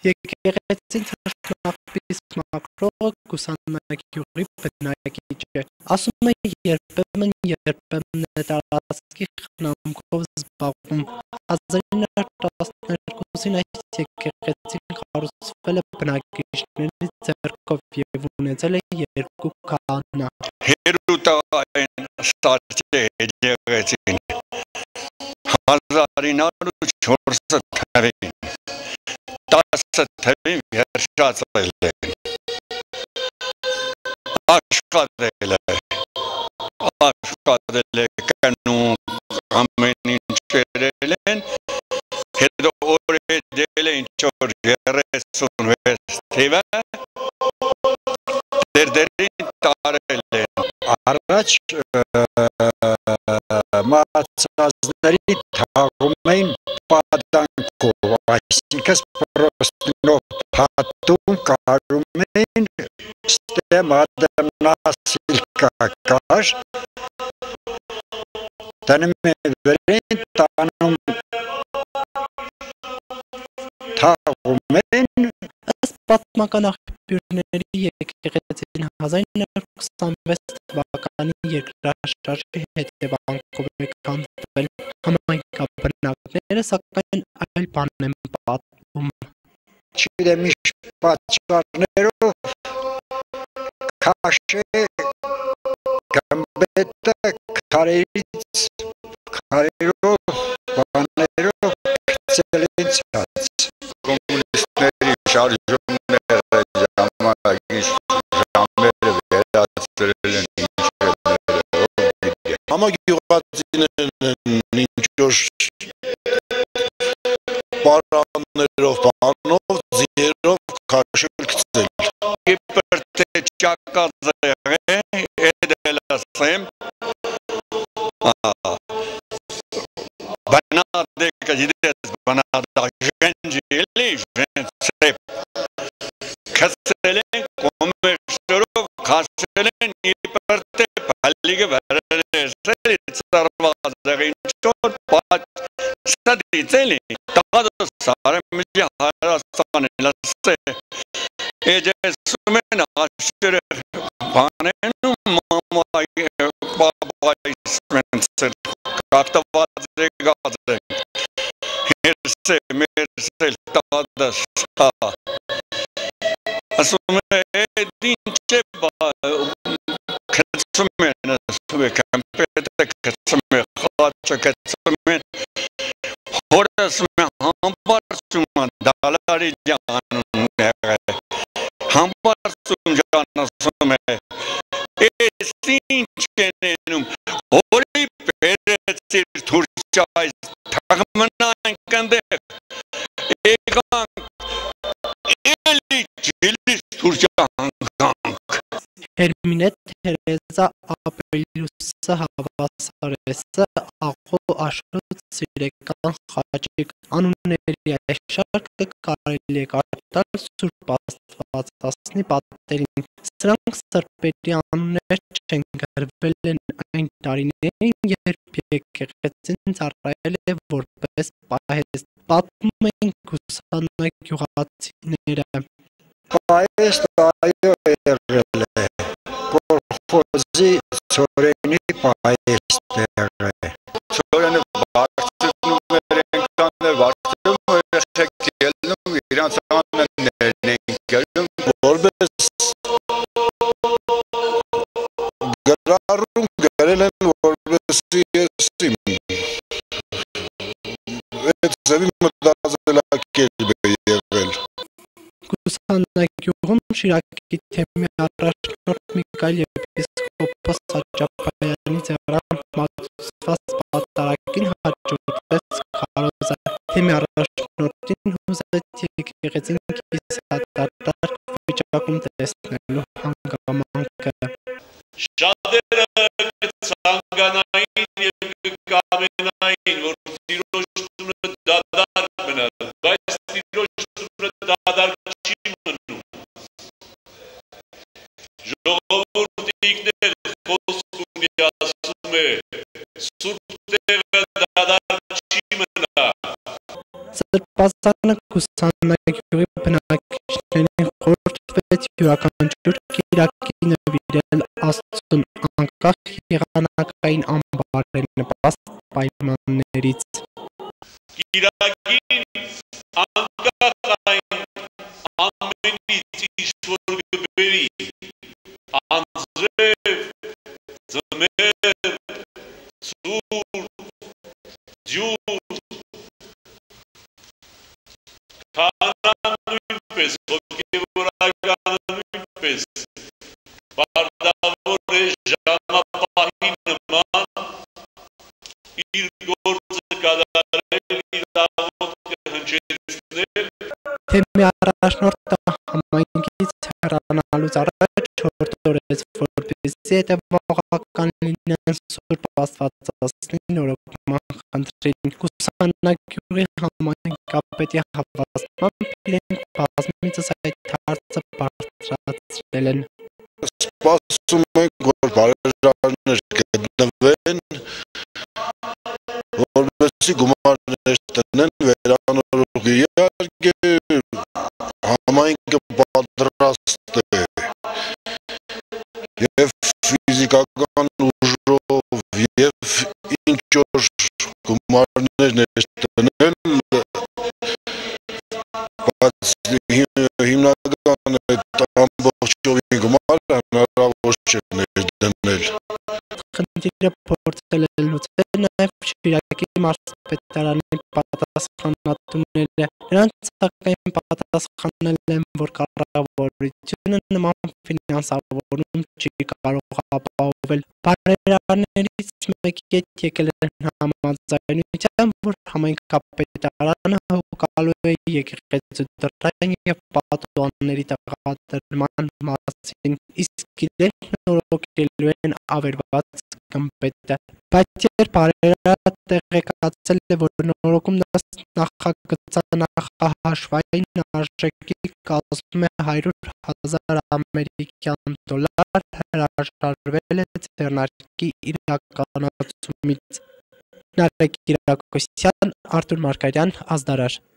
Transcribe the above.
Եկեղեցին թարգմանվեց մակրողը կուսանագյուղի բնակիչ էր, ասում է երբեմն տարածքի խնամքով զբաղվում։ 1912-ին այս եկեղեցին կառուցվել է բնակիչների ձեռքով և ունեցել է 2 քահանա։ Հերուտային ստացել է եկեղեցին 1904 թվականին 10 թվականին վերջացել է, աշխատել է կնում ամեն ինչ երել են, հետո օրեդել է ինչ-որ 36 թվա դերդերին տարել են։ Առաջ մացածների թաղում էին պատանքով, այսինքն պրոստինով փաթում կարում էին ստեմադմնասիլ կակար, տնում են վերին տանում թաղում են։ Ըստ պատմական աղբյուրների եկեղեցին 1926 թվականի երկրաշարժի հետևանքով է քանդվել, համայնքաբնակները սակայն այլ բան են պատմում։ Չգիտեմ ինչ պատճառներով քաշե գմբետը քարերով բաներով գցել են ցած։ Կոմունիստների շարժումները ժամանակից ժամերը վերացրել են ինչերները։ Համագյուղացիներն ինչ-որ պարաններով, բանով, ձիերով քաշել գցել։ Իբր թե ճակազեղ է, էդել ասեմ, բանադեկը գիտես, բանադա ժենջիլի, ժենցրեպ, քսել են կոմերսորով, քաշել են իբր թե բալիգը վերերեսել, ծարվազեղ ինչ-որ պաչ սադիցել են, տաղադը սարեմիջի հարաստան են լսե, էջեսում են աշերը բանենում մամայի բաբայի սմենցել, կակտված է գազ է, մերսել տաղադը սա, ասում է էդ ինչ է կծում են, կամպետը կծում է, խաչը կծում են, հորս մե համբարձում են, դալարի ջանում է, համբարձում ջան ասում է, էս ինչ են էնում, հորի պերեցիր թուրճայց, թաղմնանք ընդեղ, եկանք, էլի ջիլիս թուրճանք։ Հերմինե Թերեզա Ապելյուսը հավասարեսը աղո Աշոտ Սիրեկան Խաչիկ անունների այս շարքը կարելի է կարդալ Սուրբ Աստվածածնի պատերին։ Սրանք սրբերի անուններ չեն, գրվել են այն տարիներին, երբ եկեղեցին ծառայել է որպես պահեստ, պատմում են գուսանագյուղացիները։ Պահեստ այո եղել է, Կոլխոզի Ցորենի պահեստ եղել է։ Ցորենը բարձրնում են կաններ, բարձրում երեխեք ելնում, իրանց աններն են գելում, Որպես գրառում գրել են որպես եսիմ։ Այդ ձևի մտածելակերպ է եղել։ Գուսանագյուղում Շիրակի թեմի առաջնորդ Միքայել եպիսկոպոս Հաճապայանի ձեռամբ մատուցված պատարագին հաջորդվեց քարոզը։ Թեմի առաջնորդին հուզեց եկեղեցին կիսադատարկ վիճակում տեսնելու հանգամանքը։ Շատերը կցանկանային և կկամենային, որ տիրոջությունը դադարք մնալ, բայց տիրոջությունը դադարք չի մնում։ Ժողովուրդիկներ խոսքում ասում է, սուրբ տեղը դադարք չի մնա։ Սրբազանը կուսանագյուղի բնակիչներին խորհրդվեց յուրաքանչյուր կիրակի նվիրել Աստծուն անկախ եղանակային անբարել նպաստ պայմաններից։ Կիրակին անկախային ամենից ինչ-որ գբերի, անձրև, ձմեր, ծուր, ջուր, քանան նույնպես, հոգևորականը նույնպես, բարդավոր է ժամապահի նման, իր գործը կատարել, իր աղոթքը հնչեցնել, Թեմի առաջնորդը համայնքից հեռանալուց առաջ հորդորեց, որպեսզի հետևողական լինեն Սուրբ Աստվածածնի նորոգման խնդրին։ Կուսանագյուղի համայնքապետի հավաստմամբ իրենք բազմիցս այդ հարցը բարձրացրել են։ Սպասում ենք, որ բարերարներ գտնվեն, որպեսզի գումարներ տնեն վերանորոգի, իհարկե համայնքը պատրաստ է և ֆիզիկական ուժով և ինչ-որ գումարներ տնել, բայց հիմնական այդ ամբողջովին գումարը հնարավոր չէ ներդնել։ Խնդիրը փորձել է լուծել նաև Շիրակի մարզպետարանի պատասխանատուները։ Նրանց սակայն պատասխանել են, որ կառավարությունը նման ֆինանսավորում չի կարող ապահովել։ Բարերարներից մեկի հետ եկել են համաձայնության, որ համայնքապետարանը հոգալու է եկեղեցու դռան և պատուհանների տեղադրման մասին, իսկ իրենք նորոգելու են ավերված գմբեթը։ Բայց երբ բարերարը տեղեկացել է, որ նորոգումն ըստ նախագծանախահաշվային արժեքի կազմում է $100,000 ամերիկյան, հրաժարվել է ձեռնարկի իրականացումից։ Նարեկ Կիրակոսյան, Արթուր Մարգարյան, Ազդարար։